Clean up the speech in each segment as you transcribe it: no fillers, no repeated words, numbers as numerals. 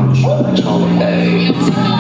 超累。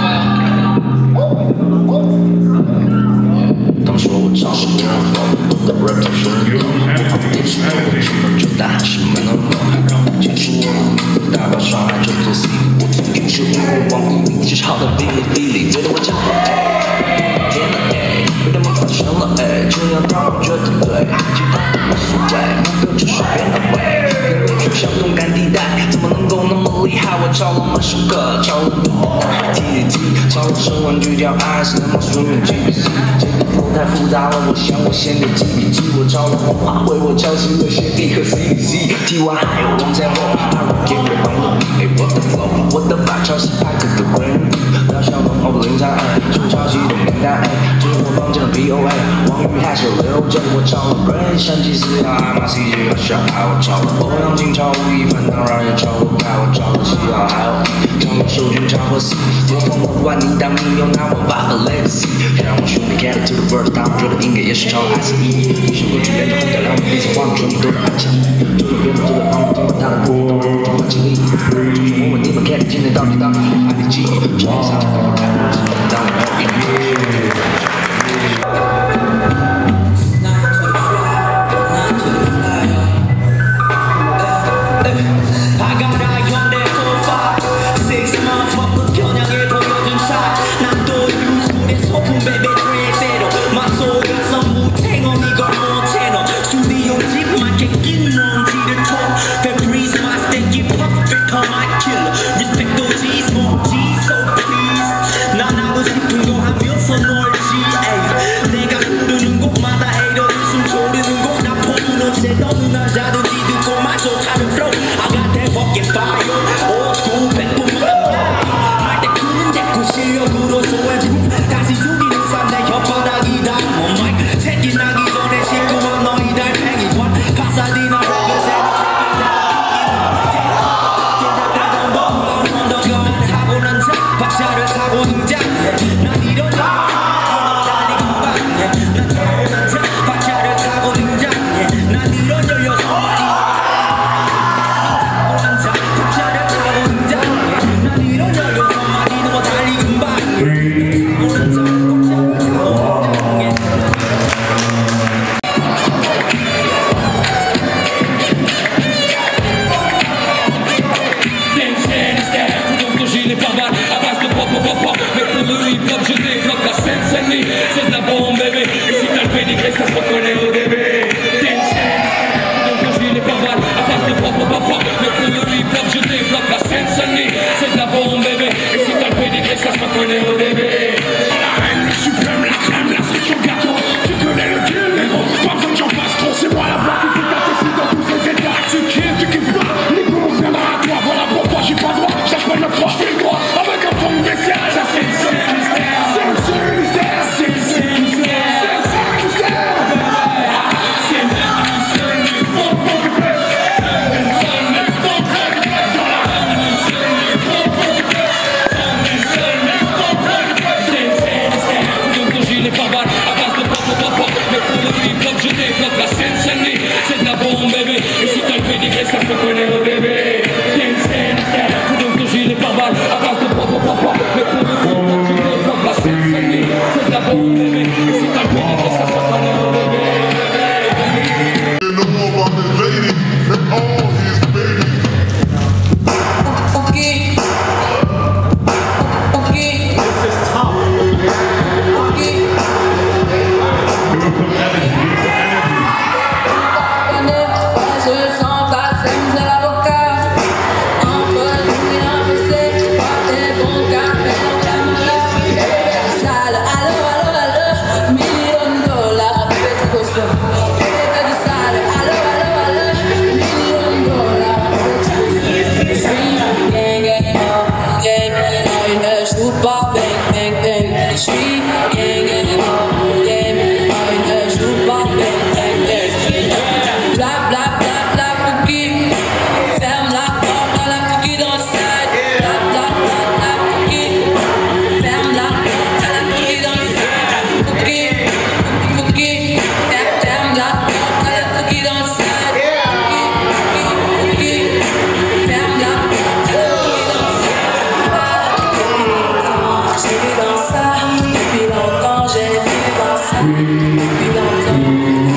他们说我唱的别人疯，我的 rap 都是人口，我跑电视头，什么就大什么能懂，让我接触我，大把上海就做 C， 我从英雄往一直唱到哔哩哔哩，觉得我真会，天哪哎，被他们发现了哎，这样让我觉得对，其他的无所谓，目标就是变得伟，跟你去相同感地带，怎么能够那么厉害？我抄了某首歌，抄了你的爱 TDT， 抄了生玩具叫爱，是那么说明 GBC， 这个 flow 太复杂了，我想我先得记笔记，我抄了红花会，我抄袭了学弟和 CDC，TY 还有王在后，他们给我帮了比，我的 flow， 我的法抄袭派克的 Green， 不要笑浓厚的零三哎，是我抄袭的名单哎，这是我帮见了 POA， 王宇还是刘震，我抄了 Brain， 山鸡四呀 MCG 和小孩，我抄了欧阳靖，抄吴亦凡，当然也抄了盖，我抄了西奥还有唱了守军唱和 C， 我疯了万年当民谣，拿我把个 Legacy， 让我兄弟 get to the bird， 他们觉得应该也是抄了 ICE， 一首歌只连着红调两种彼此换了纯你都在爱情，就有别人坐在旁边听完他的部分，都能不换经历，就是我问你们 Cat 今天到底IPG， 这一下我看我只能当我没有音乐。 不要走。